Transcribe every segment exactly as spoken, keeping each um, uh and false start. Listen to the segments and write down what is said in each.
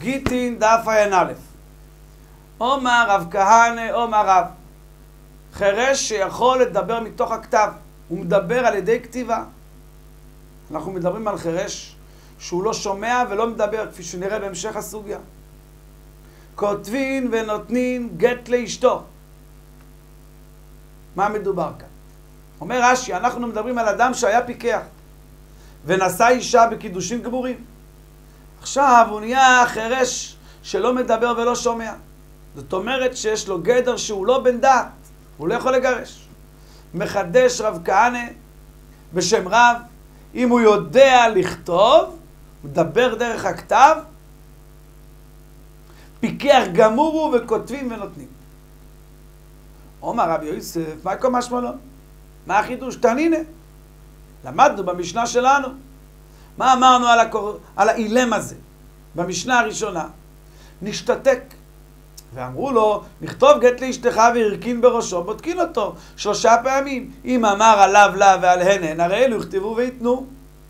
גיטין דף עין א'. אומר רב כהנא, אומר רב, חירש שיכול לדבר מתוך הכתב, הוא מדבר על ידי כתיבה. אנחנו מדברים על חירש שהוא לא שומע ולא מדבר, כפי שנראה בהמשך הסוגיה. כותבין ונותנין גט לאשתו. מה מדובר כאן? אומר רש"י, אנחנו מדברים על אדם שהיה פיקח ונשא אישה בקידושים גמורים. עכשיו הוא נהיה חירש שלא מדבר ולא שומע. זאת אומרת שיש לו גדר שהוא לא בן דעת, הוא לא יכול לגרש. מחדש רב כהנא בשם רב, אם הוא יודע לכתוב, הוא מדבר דרך הכתב, פיקח גמור הוא וכותבים ונותנים. אומר רבי יוסף, מה כל משמע לו? מה החידוש? תנינה. למדנו במשנה שלנו. מה אמרנו על, הקור... על האילם הזה? במשנה הראשונה. נשתתק. ואמרו לו, נכתוב גט לאשתך והרכין בראשו, בודקין אותו שלושה פעמים. אם אמר עליו לה ועל הן, הרי אלו יכתבו ויתנו.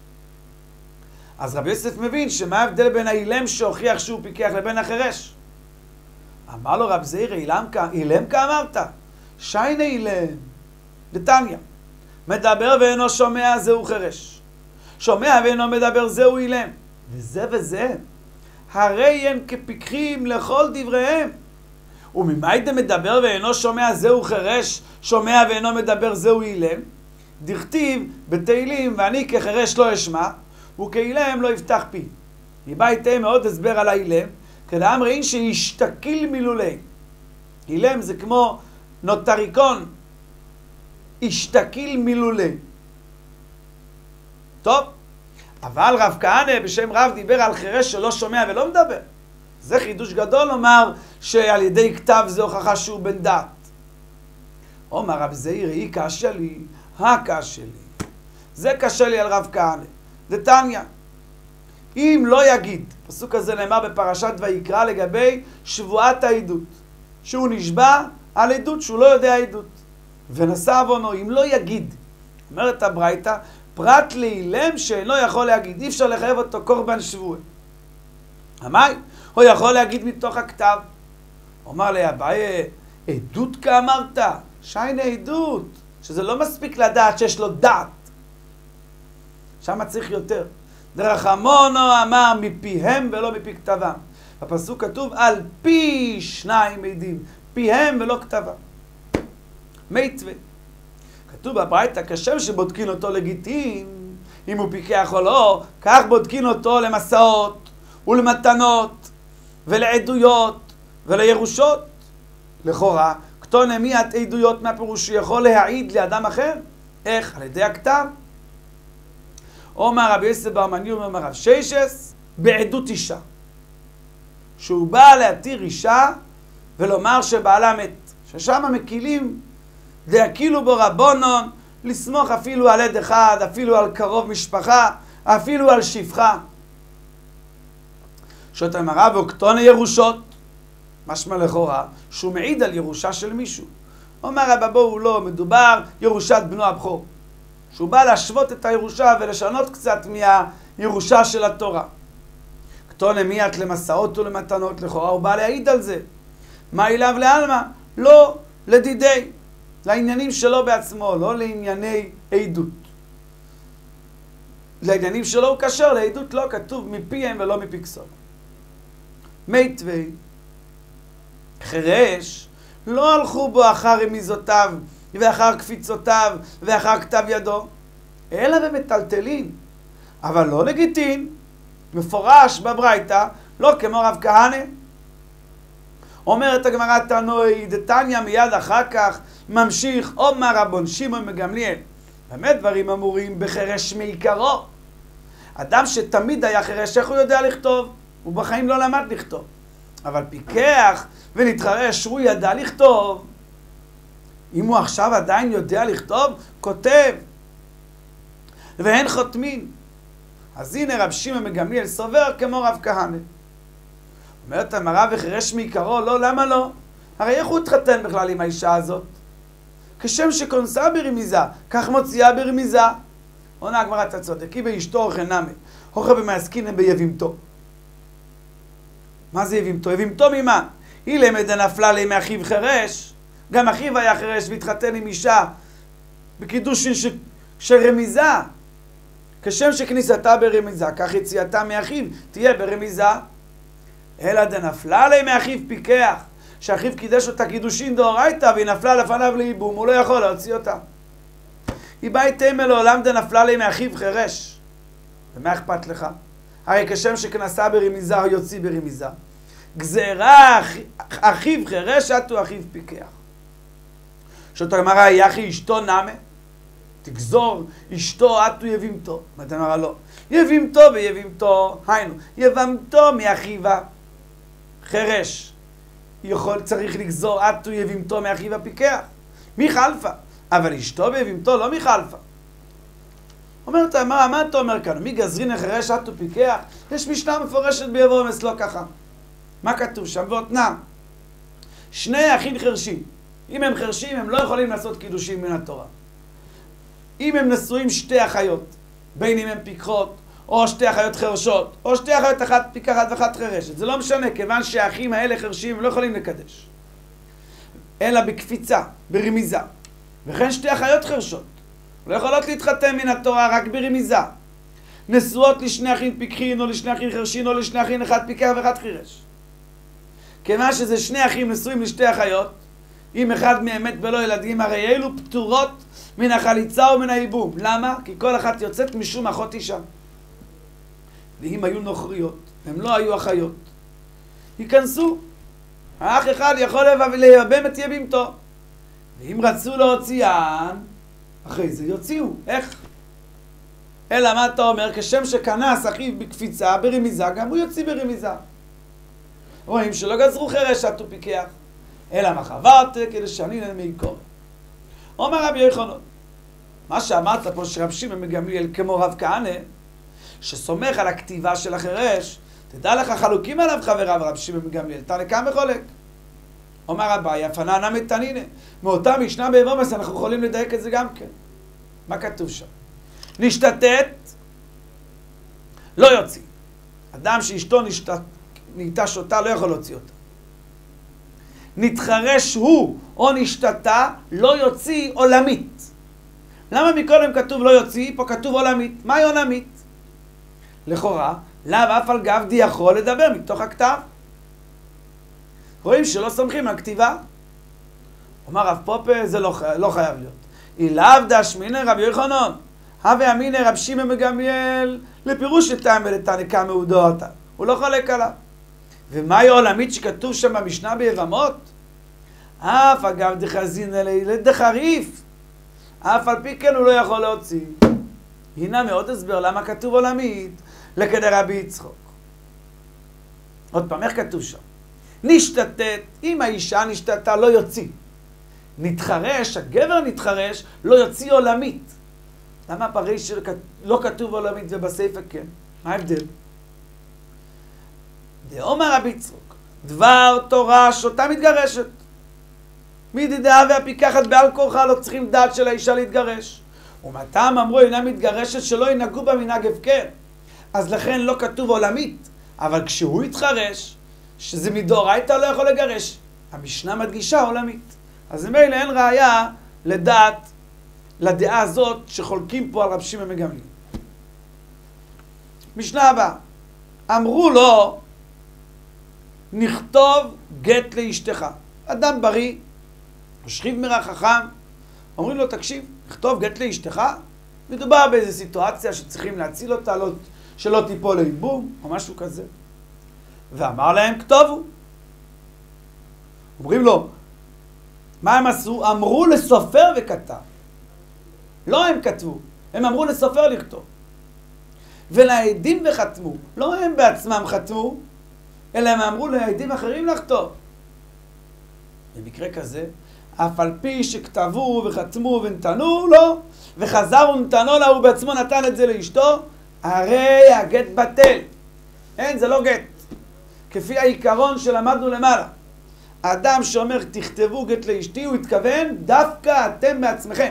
אז רבי יוסף מבין שמה ההבדל בין האילם שהוכיח שהוא פיקח לבין החירש. אמר לו רב זעיר, אילם כאמרת, שיינה אילם, דתניא, מדבר ואינו שומע זהו חירש, שומע ואינו מדבר זהו אילם, וזה וזה, הרי הם כפיקחים לכל דבריהם. וממאי דמדבר ואינו שומע זהו חירש, שומע ואינו מדבר זהו אילם, דכתיב בתהילים, ואני כחירש לא אשמע, וכאילם לא יפתח פי. יבא איתה מאוד הסבר על האילם, כדאמרין שישתקיל מילולי. אילם זה כמו נוטריקון, ישתקיל מילולי. טוב, אבל רב כהנא בשם רב דיבר על חירש שלא שומע ולא מדבר. זה חידוש גדול לומר שעל ידי כתב זה הוכחה שהוא בן דת. אומר רב זעיר, היא קשה לי, הקשה לי. זה קשה לי על רב כהנא. דתניא, אם לא יגיד, פסוק הזה נאמר בפרשת ויקרא לגבי שבועת העדות, שהוא נשבע על עדות שהוא לא יודע עדות, ונשא עוונו, אם לא יגיד, אומרת הברייתא, פרט לאילם שאינו יכול להגיד, אי אפשר לחייב אותו קורבן שבוע. אמי, הוא יכול להגיד מתוך הכתב. אומר לי, אביי, עדות כאמרת, שיינה עדות, שזה לא מספיק לדעת שיש לו דעת. שם צריך יותר. דרך המונו אמר מפיהם ולא מפי כתבם. בפסוק כתוב על פי שניים עדים, פיהם ולא כתבם. מיתווה. כתוב בברייתא, כשם שבודקין אותו לגיטין, אם הוא פיקח או לא, כך בודקין אותו למסעות ולמתנות ולעדויות ולירושות. לכאורה, כתוב מיית עדויות מהפירוש שיכול להעיד לאדם אחר. איך? על ידי הכתב. אומר רבי יוסף בר מני אומר רב ששס בעדות אישה, שהוא בא להתיר אישה ולומר שבעלה מת, ששם מקילים דהקילו בו רבונון לסמוך אפילו על עד אחד, אפילו על קרוב משפחה, אפילו על שפחה. שאת אמרה ואוקטון ירושות, משמע לכאורה שהוא מעיד על ירושה של מישהו. אומר רבא בואו לא, מדובר ירושת בנו הבכור, שהוא בא להשוות את הירושה ולשנות קצת מהירושה של התורה. כתון אמיית למסעות ולמתנות, לכאורה הוא בא להעיד על זה. מה אליו לעלמא? לא לדידי, לעניינים שלו בעצמו, לא לענייני עדות. לעניינים שלו הוא קשר, לעדות לא, כתוב מפיהם ולא מפי כסוף. מיתווי, חירש, לא הלכו בו אחר רמיזותיו ואחר קפיצותיו ואחר כתב ידו, אלא במטלטלין, אבל לא לגיטין, מפורש בברייתא, לא כמו רב כהנא. אומרת הגמרא תנאי דתניא מיד אחר כך ממשיך אומר רבון שמעון מגמליאל, באמת דברים אמורים בחירש מעיקרו. אדם שתמיד היה חירש, איך הוא יודע לכתוב? הוא בחיים לא למד לכתוב, אבל פיקח ונתחרש, הוא ידע לכתוב. אם הוא עכשיו עדיין יודע לכתוב, כותב. והן חותמין. אז הנה רב שמעון מגמליאל סובר כמו רב כהנא. אומרת המראה וחירש מעיקרו, לא, למה לא? הרי איך הוא התחתן בכלל עם האישה הזאת? כשם שכונסה ברמיזה, כך מוציאה ברמיזה. עונה הגמרא, אתה צודק, כי באשתו אוכל נמי, אוכל במעסקין ביבימתו. מה זה יבימתו? יבימתו ממה? היא למד הנפלה לי מאחיו חרש, גם אחיו היה חרש והתחתן עם אישה בקידוש ש... של רמיזה. כשם שכניסתה ברמיזה, כך יציאתה מאחיו תהיה ברמיזה. אלא דנפלה לי מאחיו פיקח, שאחיו קידש אותה קידושין דאורייתא והיא נפלה לפניו לייבום, הוא לא יכול להוציא אותה. היא באה תימא לעולם דנפלה לי מאחיו חרש. ומה אכפת לך? הרי כשם שכנסה ברמיזה הוא יוציא ברמיזה. גזירה אחיו חרש עטו אחיו פיקח. שאת הגמרא יחי אשתו נמה, תגזור אשתו עטו יבימתו. מה אתה אומר? לא. יבימתו ויבימתו, היינו, יבמתו מאחיבה חרש. יכול, צריך לגזור עטו יבימתו מאחיבה פיקח. מי חלפה? אבל אשתו ויבימתו לא מי חלפה. אומרת, מה, מה אתה אומר כאן? מי גזרין החרש עטו פיקח? יש משנה מפורשת ביבוא אמס, לא ככה. מה כתוב שם? ואותנם, שני אחים חרשים. אם הם חרשים, הם לא יכולים לעשות קידושים מן התורה. אם הם נשואים שתי אחיות, בין אם הם פיקחות, או שתי אחיות חרשות, או שתי אחיות אחת פיקחת ואחת חרשת, זה לא משנה, כיוון שהאחים האלה חרשים, הם לא יכולים לקדש. אלא בקפיצה, ברמיזה. וכן שתי אחיות חרשות. לא יכולות להתחתן מן התורה רק ברמיזה. נשואות לשני אחים פיקחין, או לשני אחים חרשין, או לשני אחים אחד פיקח ואחד חירש. כיוון שזה שני אחים נשואים לשתי אחיות, אם אחד מהם מת בלא ילדים, הרי אלו פטורות מן החליצה ומן הייבום. למה? כי כל אחת יוצאת משום אחות אישה. ואם היו נוכריות, הם לא היו אחיות, ייכנסו. האח אחד יכול לייבם את יבימתו. ואם רצו להוציאן, אחרי זה יוציאו. איך? אלא מה אתה אומר? כשם שכנס אחיו בקפיצה, ברמיזה, גם הוא יוציא ברמיזה. רואים שלא גזרו חרש עטו פיקח, אלא מה חברת כדי שנינן מעיקור. אומר רבי יוחנן, מה שאמרת פה שרב שמעון מגמליאל כמו רב כהנא, שסומך על הכתיבה של החרש, תדע לך חלוקים עליו חבריו רב שמעון מגמליאל, תנא קמא חולק. אומר אביי, אפנא נמי תנינא, מאותה משנה ביבוא אמס אנחנו יכולים לדייק את זה גם כן. מה כתוב שם? נשתתת, לא יוציא. אדם שאשתו נשתת, נהייתה שותה, לא יכול להוציא אותה. נתחרש הוא או נשתתה, לא יוציא עולמית. למה מקודם כתוב לא יוציא, פה כתוב עולמית? מהי עולמית? לכאורה, לאו אף על גב די יכול לדבר מתוך הכתב. רואים שלא סומכים על כתיבה. אומר רב פופה, זה לא, לא חייב להיות. אילאו דשמינא רבי יוחנן, הווה אמינא רב שמעון מגמליאל, לפירוש טעם ולתנא קמא ודעותיו. הוא לא חולק עליו. ומהי עולמית שכתוב שם במשנה ביבמות? אף אגב דחזינא ליה דחריף, אף על פי כן הוא לא יכול להוציא. הנה מאוד הסבר למה כתוב עולמית לכדי רבי יצחוק. עוד פעם, איך כתוב שם? נשתתת, אם האישה נשתתה לא יוציא. נתחרש, הגבר נתחרש, לא יוציא עולמית. למה בריש לא כתוב עולמית ובספר כן? מה ההבדל? דאמר רבי יצחוק, דבר תורה שותה מתגרשת. מידידיה והפיקחת בעל כורחה, לא צריכים דעת של האישה להתגרש. ומתם אמרו אינה מתגרשת שלא ינהגו בה מנהג הפקר. אז לכן לא כתוב עולמית. אבל כשהוא יתחרש, שזה מדאורייתא לא יכול לגרש. המשנה מדגישה עולמית. אז מילא אין ראיה לדעת, לדעה הזאת שחולקים פה על רב שמעון מגמליאל. משנה הבאה. אמרו לו, נכתוב גט לאשתך. אדם בריא, משכיב מרע חכם, אומרים לו, תקשיב, נכתוב גט לאשתך. מדובר באיזו סיטואציה שצריכים להציל אותה, לא, שלא תיפול לייבום, או משהו כזה. ואמר להם, כתובו. אומרים לו, מה הם עשו? אמרו לסופר וכתב. לא הם כתבו, הם אמרו לסופר לכתוב. ולעדים וחתמו. לא הם בעצמם חתמו, אלא הם אמרו לעדים אחרים לכתוב. במקרה כזה, אף על פי שכתבו וחתמו ונתנו לו, וחזר ונתנו לה, הוא בעצמו נתן את זה לאשתו, הרי הגט בטל. אין, זה לא גט. כפי העיקרון שלמדנו למעלה. האדם שאומר, תכתבו גט לאשתי, הוא התכוון, דווקא אתם בעצמכם.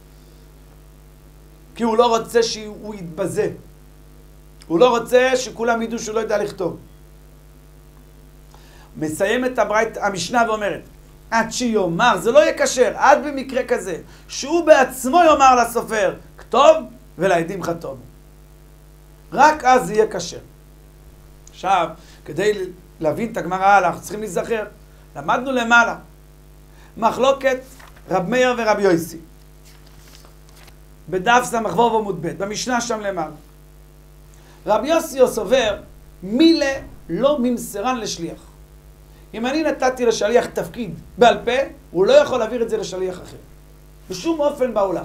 כי הוא לא רוצה שהוא יתבזה. הוא לא רוצה שכולם ידעו שהוא לא יודע לכתוב. מסיים את הברית, המשנה ואומרת, עד שיאמר, זה לא יהיה כשר, עד במקרה כזה, שהוא בעצמו יאמר לסופר, כתוב ולעדים חתום. רק אז זה יהיה כשר. עכשיו, כדי להבין את הגמרא, אנחנו צריכים להיזכר. למדנו למעלה. מחלוקת רב מאיר ורב יוסי. בדף סמ"ו עמוד ב', במשנה שם למעלה. רב יוסי סובר, מילה לא ממסרן לשליח. אם אני נתתי לשליח תפקיד בעל פה, הוא לא יכול להעביר את זה לשליח אחר. בשום אופן בעולם.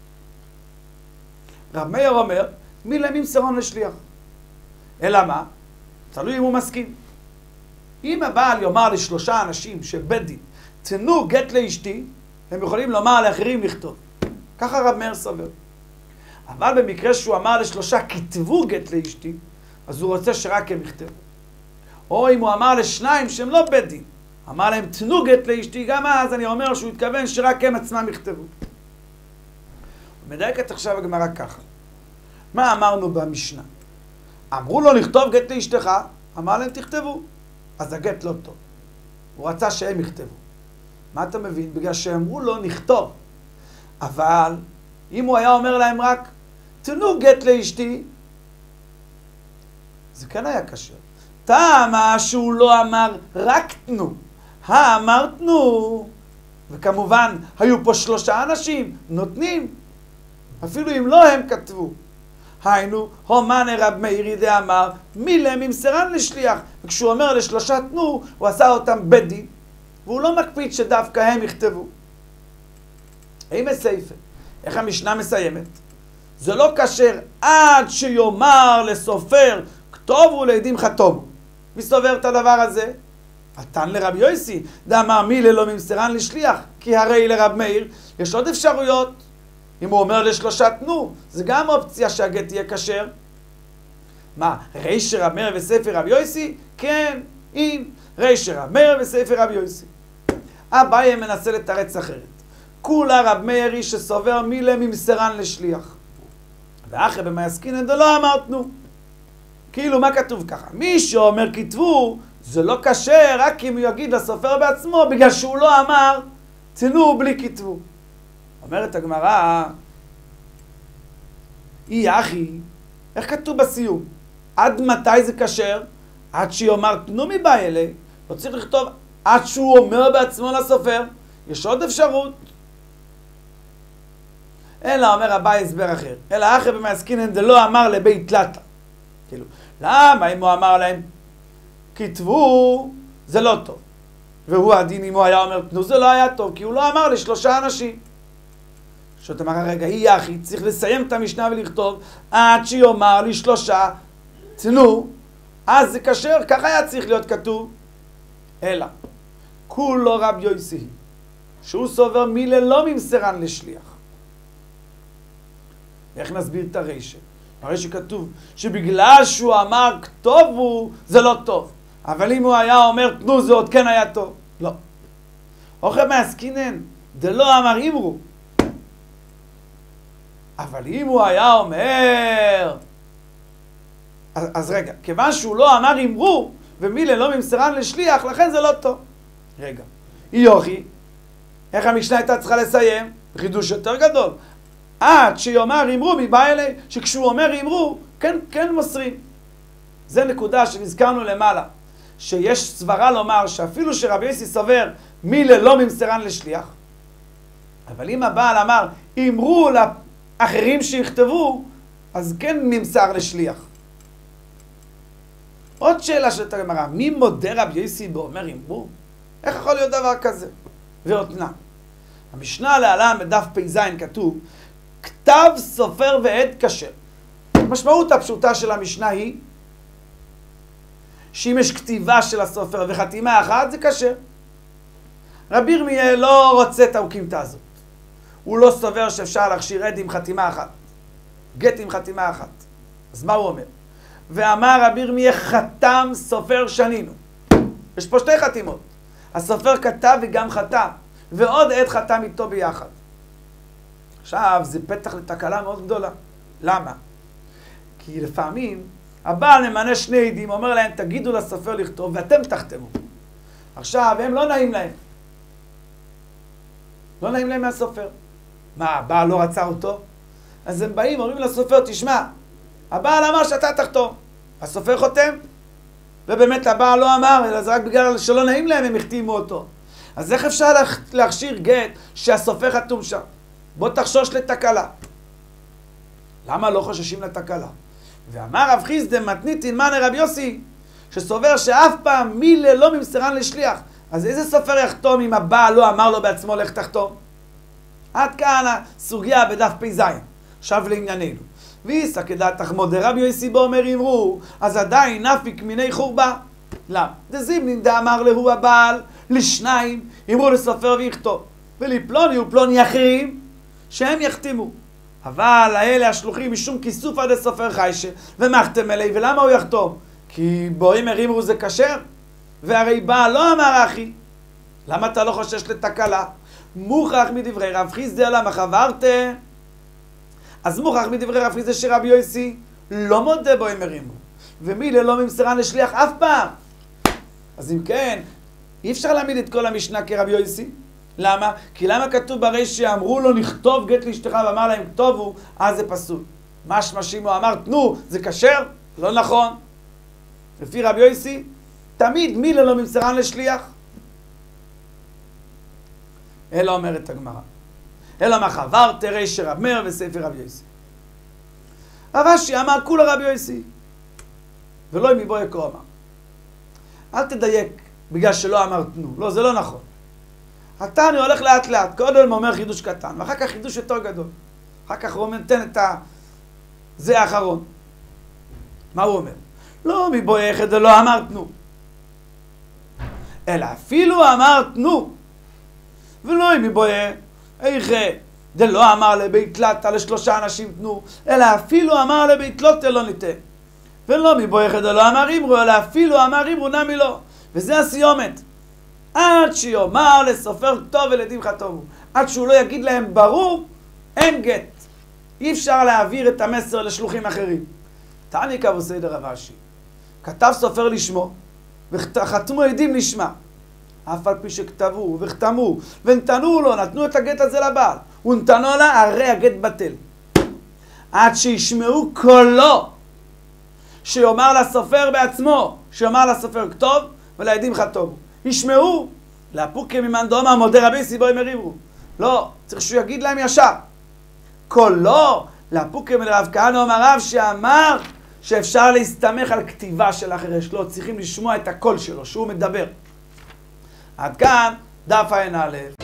רב מאיר אומר, מילה ממסרן לשליח. אלא מה? תלוי אם הוא מסכים. אם הבעל יאמר לשלושה אנשים של בית דין, תנו גט לאשתי, הם יכולים לומר לאחרים לכתוב. ככה רב מאיר סובר. אבל במקרה שהוא אמר לשלושה, כתבו גט לאשתי, אז הוא רוצה שרק הם יכתבו. או אם הוא אמר לשניים שהם לא בית דין, אמר להם תנו גט לאשתי, גם אז אני אומר שהוא התכוון שרק הם עצמם יכתבו. מדייקת עכשיו הגמרא ככה. מה אמרנו במשנה? אמרו לו לכתוב גט לאשתך, אמר להם תכתבו. אז הגט לא טוב. הוא רצה שהם יכתבו. מה אתה מבין? בגלל שאמרו לו נכתוב. אבל אם הוא היה אומר להם רק תנו גט לאשתי, זה כן היה קשה. טעמה שהוא לא אמר רק תנו, האמר תנו, וכמובן היו פה שלושה אנשים נותנים, אפילו אם לא הם כתבו. היינו, הומנה רב מאיר דאמר, מילה ממסרן לשליח. וכשהוא אומר לשלושה תנו, הוא עשה אותם בית דין, והוא לא מקפיד שדווקא הם יכתבו. אם הסייפה, איך המשנה מסיימת? זה לא כשר עד שיאמר לסופר, כתובו לעדים חתומו. מי סובר את הדבר הזה? נתן לרב יוסי, דאמר מילה לא ממסרן לשליח, כי הרי לרב מאיר יש עוד אפשרויות. אם הוא אומר לשלושה תנו, זה גם אופציה שהגט יהיה כשר. מה, רישא רב מאיר וספר רב יוסי? כן, אם רישא רב מאיר וספר רב יוסי. אביי מנסה לתרץ אחרת. כולה רב מאיר איש שסובר מילה ממסרן לשליח. ואחרי במעסקינן דלא אמר תנו. כאילו מה כתוב ככה? מי שאומר כתבו, זה לא כשר רק אם הוא יגיד לסופר בעצמו, בגלל שהוא לא אמר תנו בלי כתבו. אומרת הגמרא, אי אחי, איך כתוב בסיום? עד מתי זה כשר? עד שיאמר תנו מבא אלי. לא צריך לכתוב עד שהוא אומר בעצמו לסופר. יש עוד אפשרות. אלא אומר אביי הסבר אחר. אלא אחרי במעסקינן דלא אמר לבית תלתא. כאילו, למה אם הוא אמר להם כתבו, זה לא טוב. והוא הדין אם הוא היה אומר תנו, זה לא היה טוב, כי הוא לא אמר לשלושה אנשים. שאתה אמר, רגע, היא יחי, צריך לסיים את המשנה ולכתוב, עד שיאמר לי שלושה, תנו, אז זה כשר, ככה היה צריך להיות כתוב. אלא, כולו רב יוסי, שהוא סובר מילה לא ממסרן לשליח. איך נסביר את הרשת? הרי שכתוב שבגלל שהוא אמר כתובו, זה לא טוב. אבל אם הוא היה אומר תנו, זה עוד כן היה טוב. לא. אוכל מעסקינן, דלא אמר אמרו. אבל אם הוא היה אומר... אז, אז רגע, כיוון שהוא לא אמר אמרו, ומילה לא ממסרן לשליח, לכן זה לא טוב. רגע, יוכי, איך המשנה הייתה צריכה לסיים? חידוש יותר גדול. עד שיאמר אמרו מבא אלי, שכשהוא אומר אמרו, כן, כן מוסרים. זה נקודה שנזכרנו למעלה, שיש סברה לומר שאפילו שרבי יוסי סובר מילה לא ממסרן לשליח, אבל אם הבעל אמר אמרו לאחרים שיכתבו, אז כן ממסר לשליח. עוד שאלה של הגמרא, מי מודה רבי יוסי באומר אמרו? איך יכול להיות דבר כזה? ואותנה. המשנה להלן בדף פ"ז כתוב, כתב סופר ועד כשר. המשמעות הפשוטה של המשנה היא שאם יש כתיבה של הסופר וחתימה אחת זה כשר. רבי ירמיה לא רוצה את האוקימתא הזאת. הוא לא סובר שאפשר להכשיר עד עם חתימה אחת. גט עם חתימה אחת. אז מה הוא אומר? ואמר רבי ירמיה חתם סופר שנינו. יש פה שתי חתימות. הסופר כתב וגם חתם. ועוד עד חתם איתו ביחד. עכשיו זה פתח לתקלה מאוד גדולה. למה? כי לפעמים הבעל ממנה שני עדים, אומר להם תגידו לסופר לכתוב ואתם תחתמו. עכשיו הם לא נעים להם. לא נעים להם מהסופר. מה, הבעל לא רצה אותו? אז הם באים, אומרים לסופר, תשמע, הבעל אמר שאתה תחתום. הסופר חותם, ובאמת הבעל לא אמר, אלא זה רק בגלל שלא נעים להם, הם החתימו אותו. אז איך אפשר להכשיר גט שהסופר חתום שם? בוא תחשוש לתקלה. למה לא חוששים לתקלה? ואמר רב חיסדא מתניתין מניה רבי יוסי, שסובר שאף פעם מילה לא ממסרן לשליח. אז איזה סופר יחתום אם הבעל לא אמר לו בעצמו לך תחתום? עד כאן הסוגיה בדף פ"ז. עכשיו לענייננו. ואיסא כדעת תחמוד דרבי יוסי בו אומר אמרו, אז עדיין נפיק מיני חורבה. למה? דזימנין דאמר להו הבעל, לשניים אמרו לסופר ויכתוב, ולפלוני ופלוני אחרים שהם יחתימו. אבל האלה השלוחים משום כיסופא דסופר חיישה ומחתם אלי, ולמה הוא יחתום? כי בואים אמרו זה כשר, והרי בעל לא אמר אחי. למה אתה לא חושש לתקלה? מוכח מדברי רב חיסדא למה חברתם? אז מוכח מדברי רב חיסדא שרבי יוסי לא מודה בואים אמרו, ומילה לא ממסרן לשליח אף פעם. אז אם כן, אי אפשר להעמיד את כל המשנה כרבי יוסי. למה? כי למה כתוב בריש שאמרו לו נכתוב גט לאשתך ואמר להם כתובו, אז זה פסול. משמע שימו אמר תנו, זה כשר? לא נכון. לפי רבי יוסי, תמיד מילה לא ממסרן לשליח. אלא אומרת הגמרא. אלא מה חברת ריש רב מאיר וספר רבי יוסי. רש"י אמר כולה רבי יוסי. ולא אם מבוא יקרו אמר. אל תדייק בגלל שלא אמר תנו. לא, זה לא נכון. התניא הולך לאט לאט, קודם אומר חידוש קטן, ואחר כך חידוש יותר גדול. אחר כך הוא נותן את ה... זה האחרון. מה הוא אומר? לא מבויך את זה לא אמר תנו. אלא אפילו אמר תנו. ולא מבויך, איך זה לא אמר לבית לטה לשלושה אנשים תנו, אלא אפילו אמר לבית לוטה לא ניתן. ולא מבויך את זה לא אמר אמרו, אלא אפילו אמר אמרו נמי לא. וזה הסיומת. עד שיאמר לסופר כתוב ולעדים חתומו. עד שהוא לא יגיד להם ברור, אין גט. אי אפשר להעביר את המסר לשלוחים אחרים. תעני קבו סדר רב אשי. כתב סופר לשמו, וחתמו עדים לשמה. אף על פי שכתבו וחתמו, ונתנו לו, נתנו את הגט הזה לבעל. ונתנו לה, הרי הגט בטל. עד שישמעו קולו, שיאמר לסופר בעצמו, שיאמר לסופר כתוב ולעדים חתומו. ישמעו, לאפוקי ממאן דאמר מודה רבי יוסי בואים אמרו. לא, צריך שהוא יגיד להם ישר. קולו, לאפוקי מרב כהנא אמר רב שאמר שאפשר להסתמך על כתיבה של החירש. לא, צריכים לשמוע את הקול שלו, שהוא מדבר. עד כאן דף ע"א.